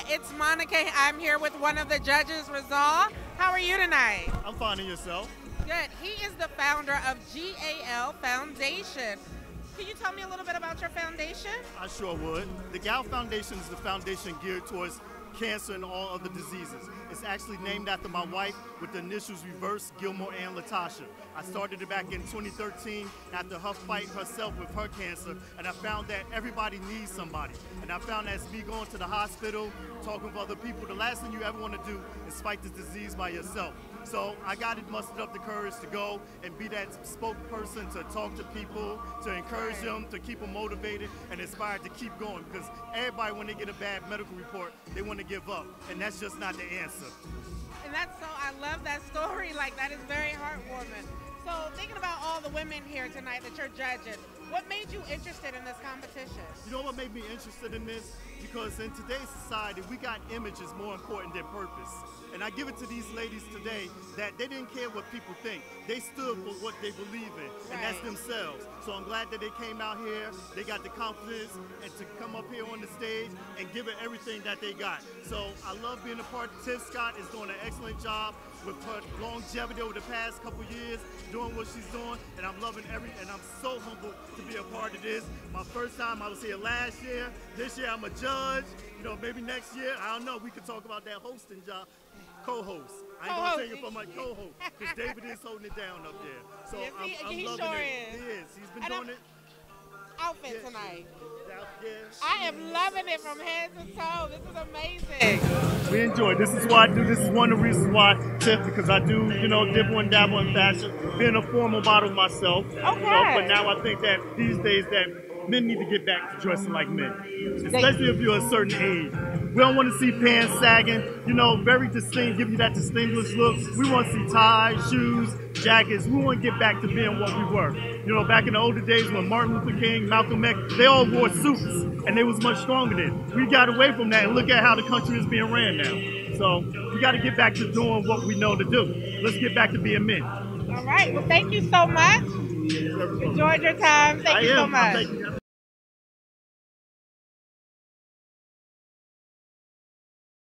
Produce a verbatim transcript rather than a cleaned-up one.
it's Monica. I'm here with one of the judges, Rizal. How are you tonight? I'm finding yourself. Good. He is the founder of G A L Foundation. Can you tell me a little bit about your foundation? I sure would. The G A L Foundation is the foundation geared towards cancer and all other diseases. It's actually named after my wife with the initials reverse, Gilmore Ann Latasha. I started it back in twenty thirteen after her fight herself with her cancer, and I found that everybody needs somebody. And I found that as me going to the hospital, talking with other people, the last thing you ever want to do is fight this disease by yourself. So I got it mustered up the courage to go and be that spokesperson to talk to people, to encourage them, to keep them motivated and inspired to keep going. Because everybody, when they get a bad medical report, they want to give up. And that's just not the answer. And that's so, I love that story. Like, that is very heartwarming. So thinking about all the women here tonight that you're judging, what made you interested in this competition? You know what made me interested in this? Because in today's society, we got images more important than purpose. And I give it to these ladies today that they didn't care what people think. They stood for what they believe in, and that's themselves. So I'm glad that they came out here, they got the confidence, and to come up here on the stage and give it everything that they got. So I love being a part. Tiff Scott is doing an excellent job with her longevity over the past couple years, doing what she's doing, and I'm loving every, and I'm so humbled to be a part of this. My first time, I was here last year. This year, I'm a judge. You know, maybe next year, I don't know, we could talk about that hosting job. Co-host. I ain't gonna take it for my co-host, because David is holding it down up there. So yes, I'm, he, I'm he loving sure it. is. He is. He's been and doing I'm, it. Outfit Yeah. tonight. Yeah. I am loving it from head to toe. This is amazing. We enjoy it. This is why I do. This is one of the reasons why I tip, because I do, you know, dibble and dabble in fashion. Being a formal model myself. Okay. You know, but now I think that these days that men need to get back to dressing like men, especially if you're a certain age. We don't want to see pants sagging, you know, very distinct, give you that distinguished look. We want to see ties, shoes, jackets. We want to get back to being what we were. You know, back in the older days when Martin Luther King, Malcolm X, they all wore suits, and they was much stronger then. We got away from that and look at how the country is being ran now. So we got to get back to doing what we know to do. Let's get back to being men. All right. Well, thank you so much. Enjoyed your time. Thank I you am. so much. Thank you.